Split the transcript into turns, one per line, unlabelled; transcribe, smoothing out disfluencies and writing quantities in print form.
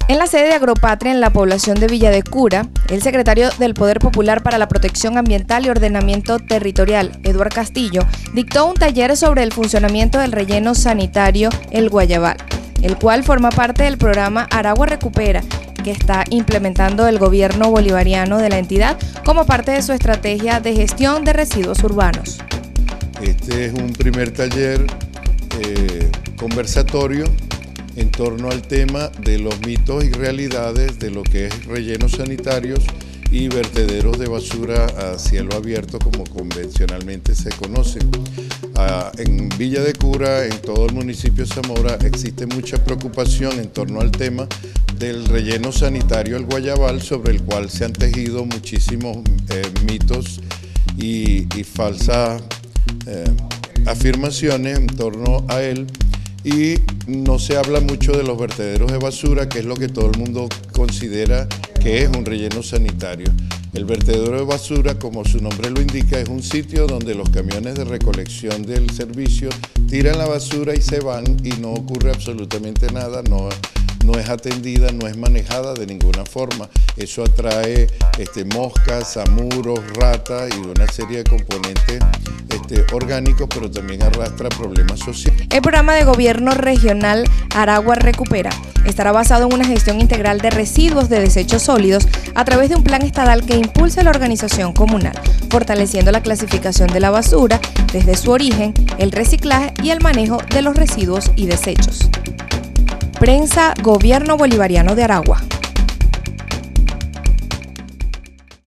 En la sede de Agropatria, en la población de Villa de Cura, el secretario del Poder Popular para la Protección Ambiental y Ordenamiento Territorial, Eduard Castillo, dictó un taller sobre el funcionamiento del relleno sanitario El Guayabal, el cual forma parte del programa Aragua Recupera, que está implementando el gobierno bolivariano de la entidad como parte de su estrategia de gestión de residuos urbanos.
Este es un primer taller conversatorio en torno al tema de los mitos y realidades de lo que es rellenos sanitarios y vertederos de basura a cielo abierto, como convencionalmente se conoce. En Villa de Cura, en todo el municipio de Zamora, existe mucha preocupación en torno al tema del relleno sanitario El Guayabal, sobre el cual se han tejido muchísimos mitos y falsas afirmaciones en torno a él. Y no se habla mucho de los vertederos de basura, que es lo que todo el mundo considera que es un relleno sanitario. El vertedero de basura, como su nombre lo indica, es un sitio donde los camiones de recolección del servicio tiran la basura y se van y no ocurre absolutamente nada, no es atendida, no es manejada de ninguna forma. Eso atrae moscas, zamuros, ratas y una serie de componentes orgánicos, pero también arrastra problemas sociales.
El programa de gobierno regional Aragua Recupera estará basado en una gestión integral de residuos de desechos sólidos a través de un plan estatal que impulse la organización comunal, fortaleciendo la clasificación de la basura desde su origen, el reciclaje y el manejo de los residuos y desechos. Prensa Gobierno Bolivariano de Aragua.